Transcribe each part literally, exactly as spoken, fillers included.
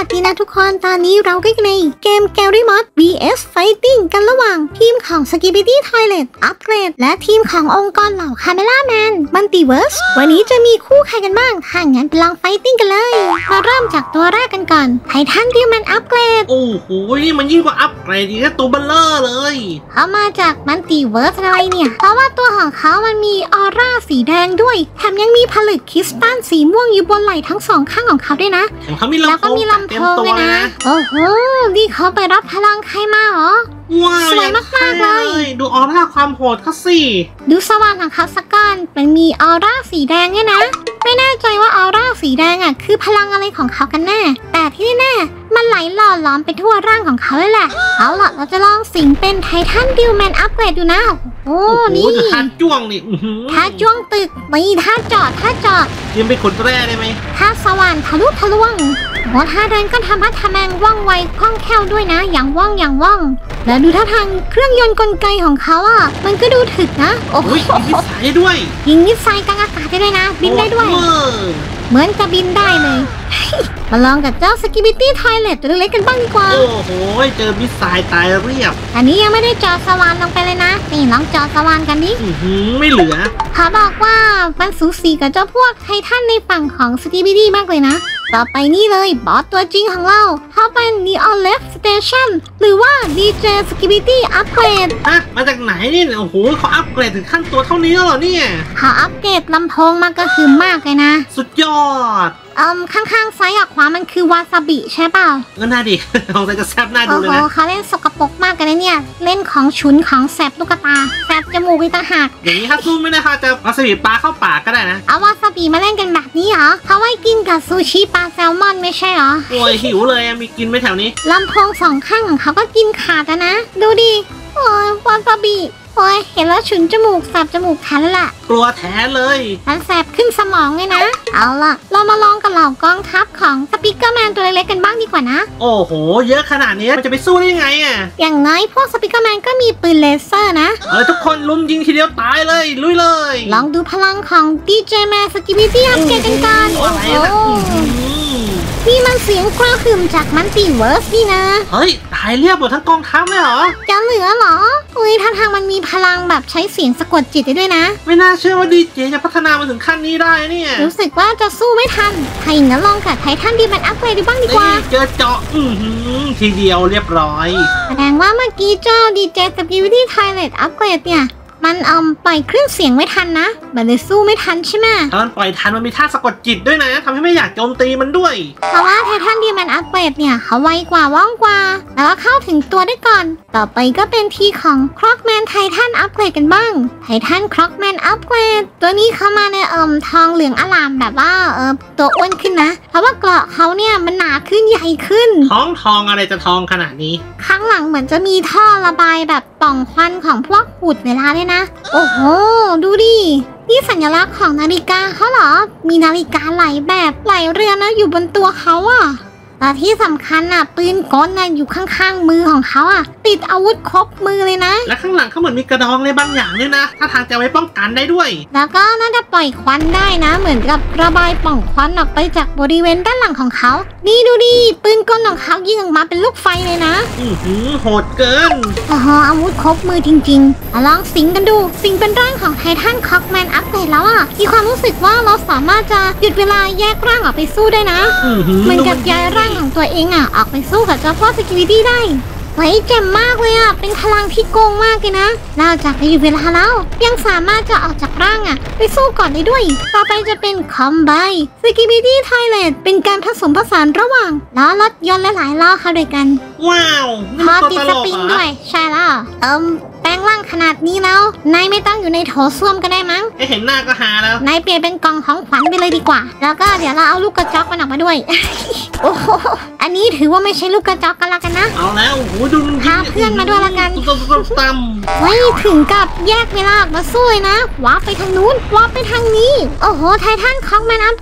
สดีนะทุกคนตอนนี้เราก็อยู่ในเกม Garry Mod วี เอส Fighting กันระหว่างทีมของ Skibidi Toilet Upgrade และทีมขององค์กรเหล่า Cameraman Multiverse วันนี้จะมีคู่ใครกันบ้างถ้างั้นไปลอง Fighting กันเลยมาเริ่มจากตัวแรกกันก่อน Titan Human Upgrade โอ้โหนี่มันยิ่งกว่าอัปเกรดอีกตัวเบลเลอร์เลยเขามาจาก Multiverse อะไรเนี่ยเพราะว่าตัวของเขามันมีออร่าสีแดงด้วยแถมยังมีผลึกคริสตัลสีม่วงอยู่บนไหล่ทั้งสองข้างของเขาด้วยนะเขามีลำโพงเต็มตัวนะโอ้โหนี่เขาไปรับพลังใครมาเหรอว้าวสวยมากๆเลยดูออร่าความโหดเขาสิดูสว่านของเขาสักก้อนเป็นมีออร่าสีแดงเนี่ยนะไม่แน่ใจว่าออร่าสีแดงอ่ะคือพลังอะไรของเขากันแน่แต่ที่แน่มันไหลหล่อล้อมไปทั่วร่างของเขาเลยแหละเอาล่ะเราจะลองสิงเป็นไททันดิวแมนอัปเกรดดูนะโอ้นี่ท่าจ้วงนี่ท่าจ้วงตึกนี่ท่าจอดท่าจอดยืมไปขนแร่ได้ไหมท่าสว่านทะลุทะลวงโอ้ท่าเดินก็ทำให้ทำแมงว่องไวคล่องแคล่วด้วยนะอย่างว่องอย่างว่องแล้วดูท่าทางเครื่องยนต์กลไกของเขาอ่ะมันก็ดูถึกนะโอ้ยยิงมิสไซล์ด้วยยิงมิสไซล์กลางอากาศได้ด้วยนะบินได้ด้วยเหมือนจะบินได้เลยมาลองกับเจ้า Skibidi Toilet ตัวเล็กๆกันบ้างดีกว่าโอ้โหเจอมิสไซล์ตายเรียบอันนี้ยังไม่ได้จอสว่านลงไปเลยนะนี่ลองจอสว่านกันดิไม่เหลือเขาบอกว่ามันสูสีกับเจ้าพวกไททันในฝั่งของ Skibidi มากเลยนะต่อไปนี่เลยบอสตัวจริงของเราเขาเป็น Neon Left Station หรือว่า ดี เจ Skibidi Upgrade ฮะมาจากไหนนี่โอ้โหเขาอัปเกรดถึงขั้นตัวเท่านี้แล้วเหรอเนี่ยเขาอัปเกรดลำโพงมาก็คือมากเลยนะสุดยอดอืมข้างๆซ้ายกับขวามันคือวาซาบิใช่เปล่าก็น่าดิลองไปจะแซบหน้าดูเลยนะโอ้โหเขาเล่นสกปรกมากกันนะเนี่ยเล่นของฉุนของแสบลูกตาแสบจมูกไปต่างหากอย่างนี้ถ้าสู้ไม่ได้ค่ะจะวาซาบิปลาเข้าปากก็ได้นะเอาวาซาบิมาเล่นกันแบบนี้เหรอเขาไว้กินกับซูชิปลาแซลมอนไม่ใช่เหรอโอ้ยหิวเลยมีกินไหมแถวนี้ลำโพงสองข้างของเขาก็กินขาดนะดูดิโอ้ยวาซาบิโอ้ยเห็นแล้วฉุนจมูกแสบจมูกแทนละกลัวแท้เลยมันแสบขึ้นสมองเลยนะเอาล่ะเรามาลองกับเหล่ากองทัพของสปิเกอร์แมนตัวเล็กๆกันบ้างดีกว่านะโอ้โหเยอะขนาดนี้มันจะไปสู้ได้ยังไงอ่ะอย่างน้อยพวกสปิเกอร์แมนก็มีปืนเลเซอร์นะเออทุกคนลุมยิงทีเดียวตายเลยลุยเลยลองดูพลังของ ดี เจ แมน Skibidi อัปเกรดกันกันโอ้โหนี่มันเสียงกระหึ่มจากมันติเวิร์สนี่นะเฮ้ยตายเรียบหมดทั้งกองทัพเลยเหรอจะเหลือเหรออุ้ยท่าทางมันมีพลังแบบใช้เสียงสะกดจิตได้ด้วยนะไม่น่าเชื่อว่าดีเจจะพัฒนามาถึงขั้นนี้ได้เนี่ยรู้สึกว่าจะสู้ไม่ทันใครงั้นลองกับไททันดีมันอัปเกรดดูบ้างดีกว่าเจอเจาะอือทีเดียวเรียบร้อยแสดงว่าเมื่อกี้เจ้า ดี เจ Skibidi Toilet Upgrade เนี่ยมันเอาปล่อยเครื่องเสียงไม่ทันนะมันเลยสู้ไม่ทันใช่ไหมตอนปล่อยทันมันมีท่าสะกดจิตด้วยนะทำให้ไม่อยากโจมตีมันด้วยเพราะว่าไททันดีมันอัปเกรดเนี่ยเขาไวกว่าว่องกว่าแล้วก็เข้าถึงตัวได้ก่อนต่อไปก็เป็นทีของคร็อกแมนไททันอัปเกรดกันบ้างไททันคร็อกแมนอัปเกรดตัวนี้เข้ามาในเอ่มทองเหลืองอลามแบบว่าเออตัวอ้วนขึ้นนะเพราะว่าเกราะเขาเนี่ยมันหนาขึ้นใหญ่ขึ้นท้องทองอะไรจะทองขนาดนี้ข้างหลังเหมือนจะมีท่อระบายแบบป่องควันของพวกหุ่นเวลาด้วยนะโอ้โหดูดินี่สัญลักษณ์ของนาฬิกาเขาเหรอมีนาฬิกาไหลแบบไหลเรือนนะอยู่บนตัวเขาอ่ะแต่ที่สำคัญน่ะปืนกลน่ะอยู่ข้างๆมือของเขาอ่ะติดอาวุธครบมือเลยนะและข้างหลังเขาเหมือนมีกระดองอะไรบางอย่างด้วยนะถ้าทางจะไว้ป้องกันได้ด้วยแล้วก็น่าจะปล่อยควันได้นะเหมือนกับระบายป่องควันออกไปจากบริเวณด้านหลังของเขานี่ดูดิปืนกลของเขายิงออกมาเป็นลูกไฟเลยนะอือหือโหดเกินโอ้โหอาวุธครบมือจริงๆลองสิงกันดูสิงเป็นร่างของไททันคร็อกแมนอัปเกรดแล้วอ่ะมีความรู้สึกว่าเราสามารถจะหยุดเวลาแยกร่างออกไปสู้ได้นะเหมือนกับย้ายร่างของตัวเองอ่ะออกไปสู้กับเจ้าพ่อ Skibidi ได้เฮ้ยเจ๋งมากเลยอ่ะเป็นพลังที่โกงมากเลยนะนอกจากจะหยุดเวลาแล้วยังสามารถจะออกจากร่างอ่ะไปสู้ก่อนได้ด้วยต่อไปจะเป็นคอมไบ Skibidi Toilet เป็นการผสมผสานระหว่างล้อรถยนต์และหลายล้อเข้าด้วยกันว้าวพอติดสปริงด้วยใช่แล้วเอิมแปลงร่างขนาดนี้แล้วนายไม่ต้องอยู่ในโถส้วมก็ได้มั้งเห็นหน้าก็หาแล้วนายเปลี่ยนเป็นกล่องของขวัญไปเลยดีกว่าแล้วก็เดี๋ยวเราเอาลูกกระจอกมันออกมาด้วยโอ้โหอันนี้ถือว่าไม่ใช่ลูกกระจอกกันละกันนะเอาแล้วโอ้โหดูพาเพื่อนมาด้วยละกันตั้มไม่ถึงกับแยกเวลาออกมาสู้เลยนะว้าไปทางนู้นว้าไปทางนี้โอ้โหไททันคร็อกแมนอัปเกรด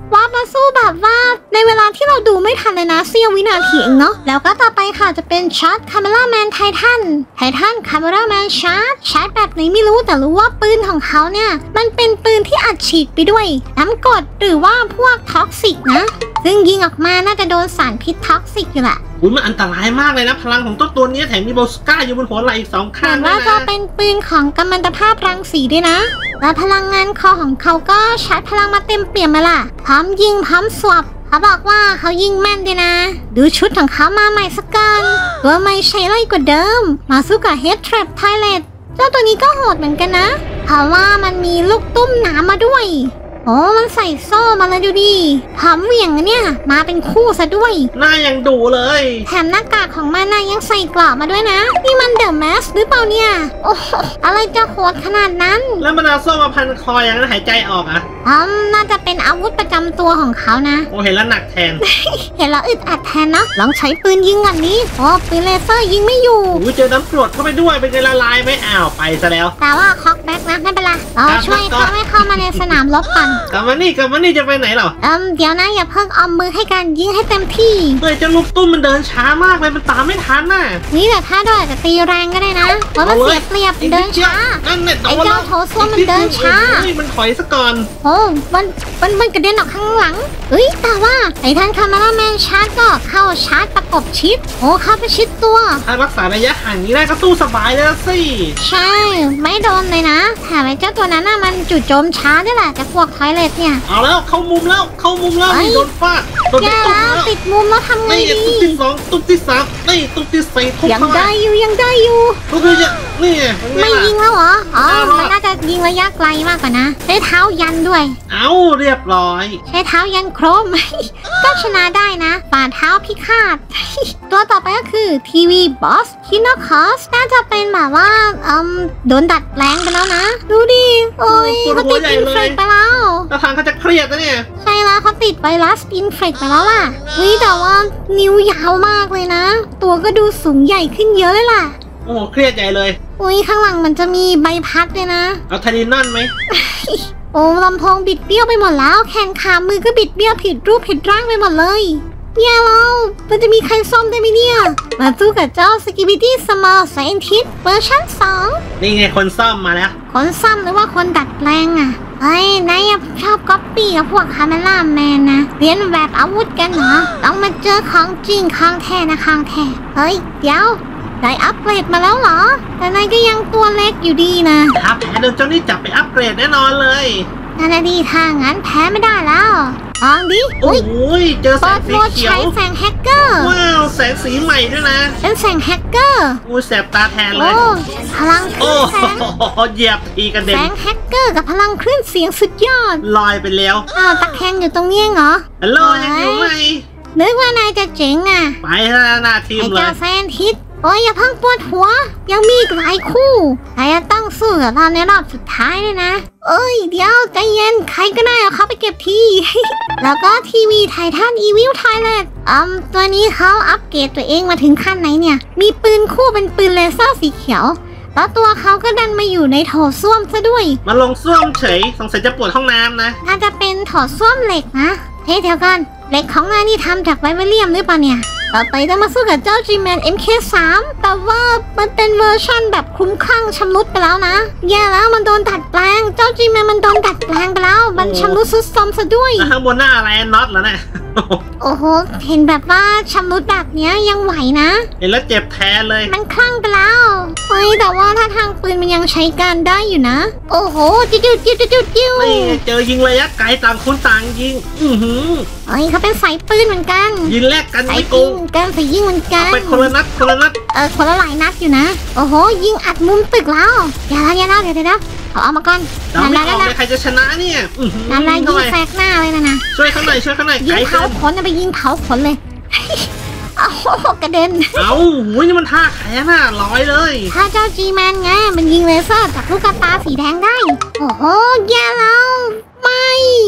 ว่ามาสู้แบบว่าในเวลาที่เราดูไม่ทันเลยนะเสี้ยววินาทีเองเนาะแล้วก็ต่อไปค่ะจะเป็นชาร์จคาเมล่าแมนไททันไททันคาเมล่าแมนชาร์จชาร์จแบบไหนไม่รู้แต่รู้ว่าปืนของเขาเนี่ยมันเป็นปืนที่อัดฉีดไปด้วยน้ำกรดหรือว่าพวกท็อกซิกนะซึ่งยิงออกมาน่าจะโดนสารพิษท็อกซิกอยู่แหละอุ้ยมันอันตรายมากเลยนะพลังของตัวตัวนี้แถมมีโบสก้าอยู่บนหัวไหล่อีกสองข้างด้วยนะว่าจะเป็นปืนของกัมมันตภาพรังสีด้วยนะและพลังงานคอของเขาก็ชาร์จพลังมาเต็มเปี่ยมมาล่ะพร้อมยิงพร้อมสวบเขาบอกว่าเขายิงแม่นด้วยนะดูชุดของเขามาใหม่สักกันตัวไม่ใช่ไล่กว่าเดิมมาสู้กับเฮดแทรปไทเลตเจ้าตัวนี้ก็โหดเหมือนกันนะเพราะว่ามันมีลูกตุ้มหนามมาด้วยโอ้มันใส่โซ่มาเลยดูดิพร้อมเหวี่ยงเนี่ยมาเป็นคู่ซะด้วยหน้ายังดุเลยแถมหน้ากากของมันน่ะยังใส่กรอบมาด้วยนะนี่มันเดอะแมสหรือเปล่าเนี่ยโอ้อะไรจะโหดขนาดนั้นแล้วมันเอาโซ่มาพันคออย่างนั้นหายใจออกอ่ะอืมน่าจะเป็นอาวุธประจำตัวของเขานะโอ้เห็นแล้วหนักแทนเห็นแล้วอึดอัดแทนนะลองใช้ปืนยิงก่อนนี้โอ้ปืนเลเซอร์ยิงไม่อยู่โอ้เจอน้ำกรดเข้าไปด้วยเป็นไงละลายไม่อ้าวไปซะแล้วแต่ว่าคอกแบ็กนะไม่เป็นไรเราช่วยเขาไม่เข้ามาในสนามรบกันกลับมานี่กลับมานี่จะไปไหนหรอเอิมเดี๋ยวนะอย่าเพิ่งเอามือให้กันยิงให้เต็มที่เฮ้ยเจ้าลูกตุ้มมันเดินช้ามากเลยมันตามไม่ทันน่ะนี่แต่ถ้าด้วยจะตีแรงก็ได้นะเพราะมันเสียเปรียบเดินช้าไอ้เจ้าโถส้วมมันเดินช้ามันถอยซะก่อนโอ้มันมันมันกระเด็นออกข้างหลังเฮ้ยแต่ว่าไอ้ท่านคาเมล่าแมนชาร์จก็เข้าชาร์จประกบชิดโอ้เข้าไปชิดตัวถ้ารักษาระยะห่างนี้ได้ก็ตู้สบายเลยสิใช่ไม่โดนเลยนะแถมไอ้เจ้าตัวนั้นน่ะมันจู่โจมช้าด้วยแหละจะพวกไทเลตเนี่ยเอาแล้วเข้ามุมแล้วเข้ามุมแล้วโดนฟาดโดนตุ๊บแล้วติดมุมแล้วทำไงดีตุ๊บที่สองตุ๊บที่สามนี่ตุ๊บที่สี่ทุบยังได้อยู่ยังได้อยู่ตุ๊บที่นี่ไม่ยิงแล้วเหรออ๋อมันน่าจะยิงระยะไกลมากกว่านะใช้เท้ายันด้วยเอาเรียบร้อยใช้เท้ายันโครมก็ชนะได้นะฝ่าเท้าพิฆาตตัวต่อไปก็คือทีวีบอสคิโนคอสน่าจะเป็นแบบว่าอืมโดนดัดแปลงไปแล้วนะดูดิโอ้ยเขาติดอินเฟกไปแล้วแล้วทางเขาจะเครียดนะเนี่ยใช่แล้วเขาติดไวรัสอินเฟกไปแล้วล่ะวิแต่ว่านิ้วยาวมากเลยนะตัวก็ดูสูงใหญ่ขึ้นเยอะเลยล่ะโอ้โหเครียดใหญ่เลยอุ้ยข้างหลังมันจะมีใบพัดด้วยนะเอาทารินอนไหมโอ้ลำโพงบิดเบี้ยวไปหมดแล้วแขนขามือก็บิดเบี้ยวผิดรูปผิดร่างไปหมดเลยเนี่ยเรามันจะมีใครซ่อมได้ไหมเนี่ยมาสู้กับเจ้าสกิบิตี้สมอลไซเอนทิสเวอร์ชันสองนี่ไงคนซ่อมมาแล้วคนซ่อมหรือว่าคนดัดแปลงอ่ะเฮ้ยนายชอบก๊อปปี้กับพวกคาเมล่าแมนนะเรียนแบบอาวุธกันเหรอต้องมาเจอของจริงของแท้นะของแท้เฮ้ยเดี๋ยวได้อัปเกรดมาแล้วเหรอแต่นายก็ยังตัวเล็กอยู่ดีนะครับแพ้โดนเจ้านี่จับไปอัปเกรดแน่นอนเลยนั่นดีทางงั้นแพ้ไม่ได้แล้วลองดิโอ้ยเจอแสงสีเขียวใช้แสงแฮกเกอร์ว้าวแสงสีใหม่ด้วยนะเป็นแสงแฮกเกอร์อู้แสบตาแทนเลยโอ้พลังคลื่นแสงเหยียบทีกันเด็นแสงแฮกเกอร์กับพลังคลื่นเสียงสุดยอดลอยไปแล้วอ้าวตะแคงอยู่ตรงนี้เหรอฮัลโหลยังอยู่ไหมนึกว่านายจะเจ๋งอ่ะไปแล้วหน้าทีมเลยไอ้เจ้าแซนทิสโอ้ยอย่าเพิ่งปวดหัวยังมีอีกหลายคู่แต่จะต้องสู้กับเราในรอบสุดท้ายเลยนะเอ้ยเดี๋ยวใจเย็นใครก็ได้เอาเขาไปเก็บที แล้วก็ทีวีไททันอีวิลไทเลตอืมตัวนี้เขาอัปเกรดตัวเองมาถึงขั้นไหนเนี่ยมีปืนคู่เป็นปืนเลเซอร์สีเขียวแล้วตัวเขาก็ดันมาอยู่ในโถส้วมซะด้วยมาลงส้วมเฉยสงสัยจะปวดห้องน้ำนะน่าจะเป็นโถส้วมเหล็กนะเฮ้ยเดี๋ยวกันเหล็กของนายนี่ทำจากไวเบเรียมหรือเปล่าเนี่ยต่อไปจะมาสู้กับเจ้า G-Man เอ็ม เค สาม แต่ว่ามันเป็นเวอร์ชั่นแบบคุ้มคลั่งชำรุดไปแล้วนะแย่แล้วมันโดนดัดแปลงเจ้า G-Man มันโดนดัดแปลงไปแล้วมันชำรุดซุดซอมซะด้วยข้างบนหน้าอะไรน็อตเหรอเนี่ยโอ้โหเห็นแบบว่าชำรุดแบบนี้ยังไหวนะเห็นแล้วเจ็บแทนเลยมันคลั่งไปแล้วเฮ้ยแต่ว่าถ้าทางปืนมันยังใช้การได้อยู่นะโอ้โหจิ้วจิ้วจิ้วจิ้วจิ้วนี่เจอยิงระยะไกลต่างคนต่างยิงอือหือเฮ้ยเขาเป็นสายปืนเหมือนกันยิงแลกกันไม่โกงกันใส่ยิงเหมือนกันเป็นคนละนัดคนละนัดเออคนละหลายนัดอยู่นะโอ้โหยิงอัดมุมตึกแล้วอย่าละอย่าละเดี๋ยวเดี๋ยวเอาเอามาก่อนนั่นแหละนั่นแหละใครจะชนะเนี่ยนั่นแหละยิงแสกหน้าเลยนะนะช่วยข้างในช่วยข้างในยิงเผาขนไปยิงเผาขนเลยเอากระเด็นเอาโอ้ยนี่มันท่าแขนน่ะลอยเลยถ้าเจ้าจีแมนไงมันยิงเลเซอร์จากลูกตาสีแดงได้โอ้โหแย่แล้วไม่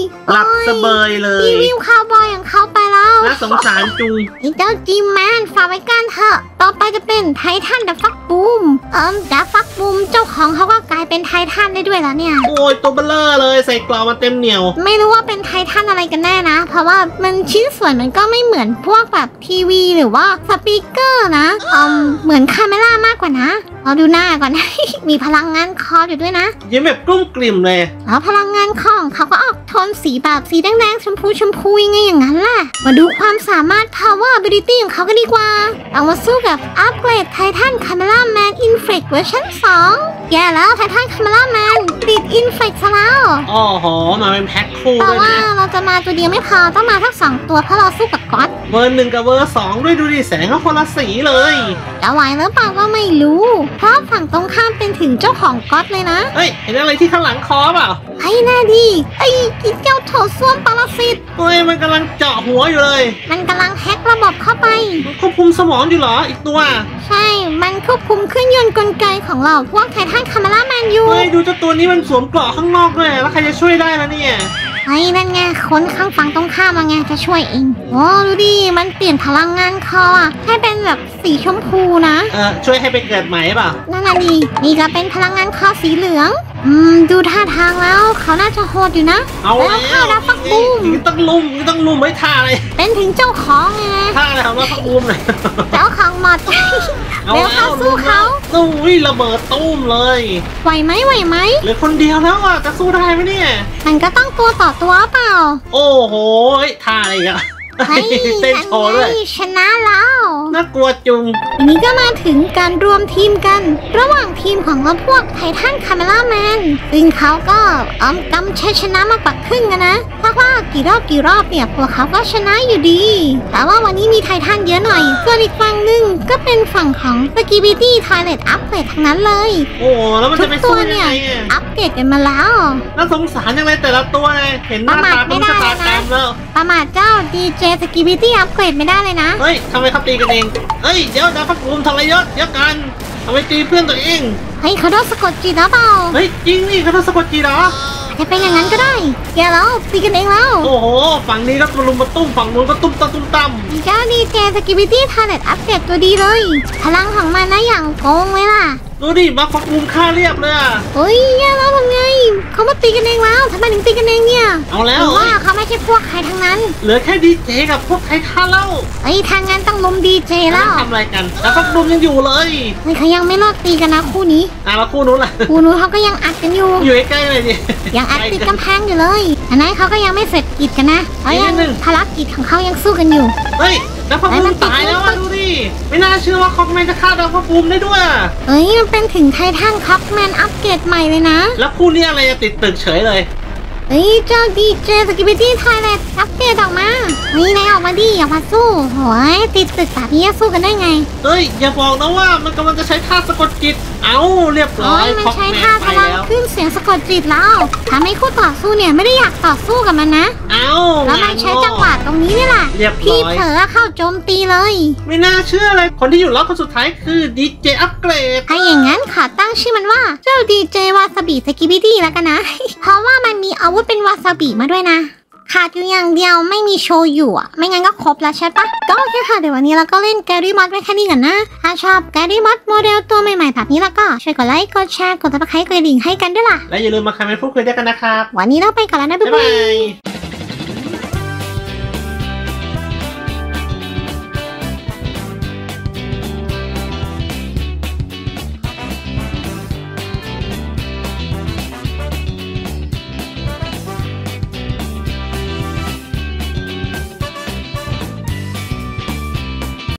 หลับสบายเลรียวิวคาวบอยของเขาไปแล้วน่าสงสารจุงไอ้เจ้าจีแมนฝากไว้กันเถอะต่อไปจะเป็นไททันดับฟักบูมเอิมดับฟักบูมเจ้าของเขาก็กลายเป็นไททันได้ด้วยแล้วเนี่ยโอ้ยตัวเบลเลอร์เลยใส่กล่องมาเต็มเหนียวไม่รู้ว่าเป็นไททันอะไรกันแน่นะ เพราะว่ามันชิ้นส่วนมันก็ไม่เหมือนพวกแบบทีวีหรือว่าสปีกเกอร์นะอืมเหมือนคาเมล่ามากกว่านะเราดูหน้าก่อน มีพลังงานคออยู่ด้วยนะยิ้มแบบกลุ้มกลิ่มเลยแล้วพลังงานคอของเขาก็ออกโทนสีแบบสีแดงๆชมพูชมพูยังไงอย่างนั้นแหละมาดูความสามารถ power ability ของเขากันดีกว่าเอามาสู้กับอัปเกรดไททันคาเมล่าแมนอินเฟกเวอร์ชันสองแย่แล้วไททันคาเมล่าแมนติดอินเฟกซะแล้วอ๋อโหมาเป็นแพ็คคู่แต่ด้วยว่านะเราจะมาตัวเดียวไม่พอต้องมาทั้งสองตัวเพราะเราสู้กับก๊อตเบอร์หนึ่งกับเบอร์สองด้วยดูดิแสงก็คนละสีเลยจะไหวหรือเปล่าก็ไม่รู้ เพราะฝั่งตรงข้ามเป็นถึงเจ้าของก๊อตเลยนะเฮ้ยเห็นอะไรที่ข้างหลังคอเปล่าไอ้แน่ดีไอ้เจ้าโถส้วมปรสิตเฮ้ยมันกำลังเจาะหัวอยู่เลยมันกำลังแฮกระบบเข้าไปมันควบคุมสมองอยู่เหรออีกตัวใช่ มันควบคุมเครื่องยนต์กลไกของเราพวกไททันคาเมล่าแมนอยู่เฮ้ยดูเจ้าตัวนี้มันสวมเกราะข้างนอกด้วยแล้วใครจะช่วยได้ล่ะเนี่ยไอ้นั่นไงคนข้างฝั่งตรงข้ามมาไงจะช่วยเองโอ้ดูดิมันเปลี่ยนพลังงานคออะให้เป็นแบบสีชมพูนะเออช่วยให้ไปเกิดใหม่เปล่านั่นน่ะดีนี่ก็เป็นพลังงานคอสีเหลือง อืม ดูท่าทางแล้วเขาน่าจะโหดอยู่นะเอาแล้วแล้วข้ารับฟักบูมนี่ต้องลุมนี่ต้องลุมไว้ท่าอะไรเป็นถึงเจ้าของไงนะท่าอะไรของเราพักบูมเลยเจ้าของหมดเอาเดี๋ยวแล้เข้าว สู้ลุมแล้เขาวตู้วิระเบิดตุ้มเลยไหวไหมไหวไหมเหลือคนเดียวแล้วอ่ะจะสู้ได้ไหมเนี่ยมันก็ต้องตัวต่อตัวเปล่าโอ้โหท่าอะไรอีกันเฮ้ยเต้นโชว์ด้วยอันนี้ชนะแล้วน่ากลัวจุงทีนี้ก็มาถึงการรวมทีมกัน ระหว่างทีมของเราพวกไททันคาเมล่าแมนซึ่งเขาก็อมกำชัยชนะมากกว่าครึ่งกันนะเพราะว่ากี่รอบกี่รอบเนี่ยพวกเขาก็ชนะอยู่ดี แต่ว่าวันนี้มีไททันเยอะหน่อยส่วนอีกฝั่งหนึ่งก็เป็นฝั่งของสกิบิตี้ทอยเลตอัปเกรดทั้งนั้นเลยโอ้โหแล้วมันทุจะกไปตัสู้วยังเนี่ยไงอ่ะอัปเกรดกันมาแล้วน่าสงสารยังไงแต่ละตัวไงเห็นหน้าตาประเป็นมาทไม่ได้ชะตากรรมแล้วประมาทเจ้าดีเจสกิบิตี้อัปเกรดไม่ได้เลยนะเฮ้ยทำไมเขาตีกันเองเฮ้ยเดี๋ยวดาวพักภูมิทรยศเดี๋ยวกันทำไมตีเพื่อนตัวเองเฮ้ยเขาโดนสะกดจิตหรือเปล่าเฮ้ยจริงนี่เขาทำสะกดจีเหรออาจจะเป็นอย่างนั้นก็ได้แกแล้วตีกันเองแล้วโอ้โหฝั่งนี้ก็ตุลุมมาตุ้มฝั่งนู้นก็ตุ้มตะตุ้มตั้มเจ้าดีเจสกิบิตี้ทาเลตอัปเกรดตัวดีเลย พลังของมันนะอย่างโกงเลยล่ะดูดิบัฟพักภูมิฆ่าเรียบเลยอ่ะเฮ้ยแย่แล้วทำไง เขามาตีกันเองแล้วทำไมถึงตีกันเองเนี่ยเอาแล้หวรือว่าเขาไม่ใช่พวกใครทั้งนั้นเหลือแค่ดีเจกับพวกไททันแล้วเฮ้ยทางงานต้องลุมดีเจแล้แล้ว วทำอะไรกันดาวพักภูมิยังอยู่เลยเฮ้ยเขายังไม่เลิกตีกันนะคู่นี้อ่ะแล้วคู่นู้นล่ะคู่นู้นเขาก็ยังอัดกันอยู่อยู่ใกล้ๆเลยดิยังอัดติดกำแพงอยู่เลย อันนั้นเขาก็ยังไม่เสร็จกิจกันนะเขายังภารกิจของเขายังสู้กันอยู่เฮ้ยดาวพักภูมิตายแล้วอ่ะดูดิไม่น่าเชื่อว่าคอกแมนจะฆ่าดาวพักภูมิได้ด้วยอ่ะเฮ้ยมันเป็นถึงไททันคัพแมนอัปเกรดใหม่เลยนะแล้วคู่นี้อะไรจะติดตึกเฉยเลยเฮ้ยเจ้าดีเจสกิบิตี้ไทยแลนด์อัปเกรดออกมานี่นายออกมาดิอย่ามาสู้โหยติดตึกแบบนี้จะสู้กันได้ไงเฮ้ยอย่าบอกนะว่ามันกำลังจะใช้ท่าสะกดจิตเอาเรียบร้โอ้อยยมันคอกใช้แมนท่าไปพลังแล้วขึ้นเสียงสะกดจิตแล้วทำให้คู่ต่อสู้เนี่ยไม่ได้อยากต่อสู้กับมันนะเอาแล้วมันใช้จังหวะตรงนี้นี่แหละเรียบร้พี่อยเผลอเข้าโจมตีเลยไม่น่าเชื่อเลยคนที่อยู่รอบคนสุดท้ายคือดีเจอัปเกรดถ้าอย่างนั้นขอตั้งชื่อมันว่าเจ้าดีเจวาซาบิสกิบิตี้แล้วกันนะ เพราะว่ามันมีอาวุธเป็นวาซาบิมาด้วยนะ ขาดอยู่อย่างเดียวไม่มีโชยุอ่ะไม่งั้นก็ครบแล้วใช่ปะก็โอเคค่ะเดี๋ยววันนี้เราก็เล่นแกรี่มอดไว้แค่นี้ก่อนนะถ้าชอบแกรี่มอดโมเดลตัวใหม่ๆแบบนี้แล้วก็ช่วยกดไลค์กดแชร์กดติดตามกดกระดิ่งให้กันด้วยล่ะและอย่าลืมมาคอมเมนต์พูดคุยด้วยกันนะครับวันนี้เราไปก่อนแล้วนะบ๊าบ๊าย ยบาบาย ย